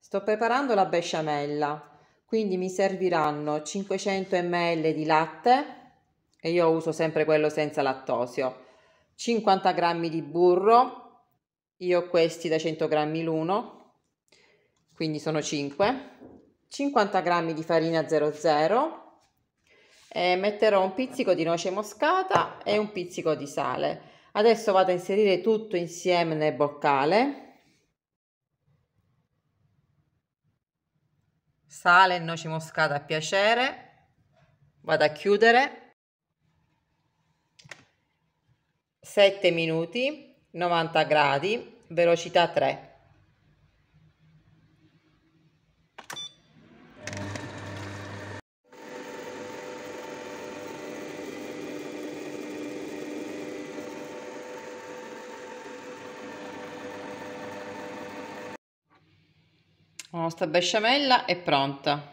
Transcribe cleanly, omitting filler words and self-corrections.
Sto preparando la besciamella, quindi mi serviranno 500 ml di latte e io uso sempre quello senza lattosio, 50 g di burro, io ho questi da 100 grammi l'uno, quindi sono 5, 50 g di farina 00 e metterò un pizzico di noce moscata e un pizzico di sale. Adesso vado a inserire tutto insieme nel boccale. Sale e noce moscate a piacere, vado a chiudere, 7 minuti, 90 gradi, velocità 3. La nostra besciamella è pronta.